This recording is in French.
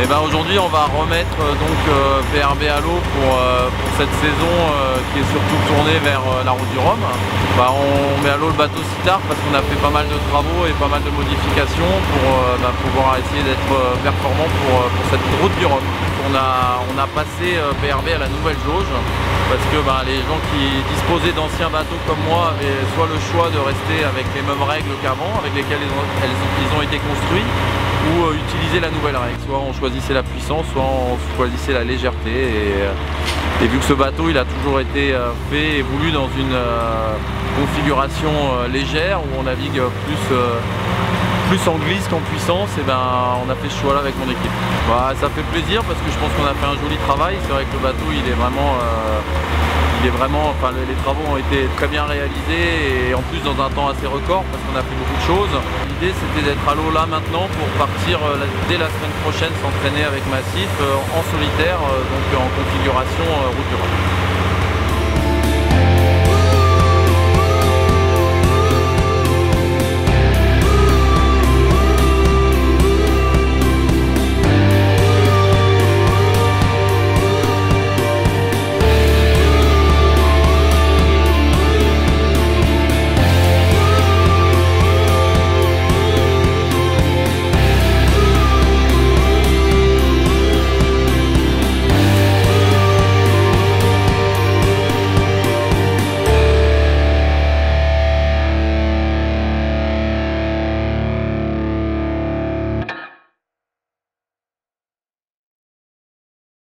Et ben aujourd'hui on va remettre PRB à l'eau pour cette saison qui est surtout tournée vers la route du Rhum. On met à l'eau le bateau si tard parce qu'on a fait pas mal de travaux et pas mal de modifications pour pouvoir essayer d'être performant pour cette route du Rhum. On a passé PRB à la nouvelle jauge parce que les gens qui disposaient d'anciens bateaux comme moi avaient soit le choix de rester avec les mêmes règles qu'avant, avec lesquelles ils ont été construits, ou utiliser la nouvelle règle. Soit on choisissait la puissance, soit on choisissait la légèreté. Et vu que ce bateau il a toujours été fait et voulu dans une configuration légère où on navigue plus en glisse qu'en puissance, et on a fait ce choix là avec mon équipe. Ça fait plaisir parce que je pense qu'on a fait un joli travail. C'est vrai que le bateau il est vraiment les travaux ont été très bien réalisés et en plus dans un temps assez record parce qu'on a fait beaucoup de choses. L'idée c'était d'être à l'eau là maintenant pour partir dès la semaine prochaine s'entraîner avec Massif en solitaire, donc en configuration route du Rhum.